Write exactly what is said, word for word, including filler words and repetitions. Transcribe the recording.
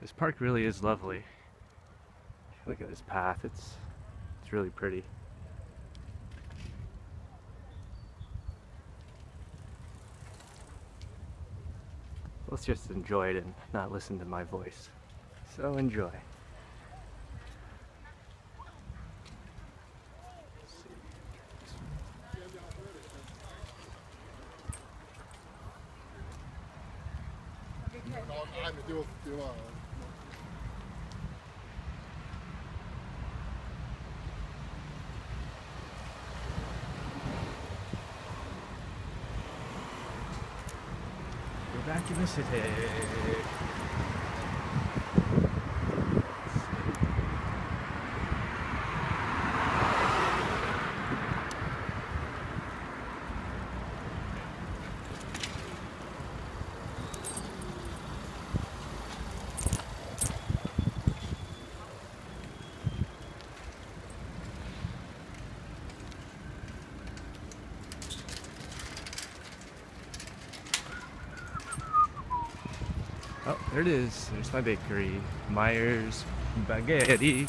This park really is lovely. Look at this path, it's it's really pretty. Let's just enjoy it and not listen to my voice. So enjoy. We're back in the city. Oh, there it is. There's my bakery. Myers Spaghetti.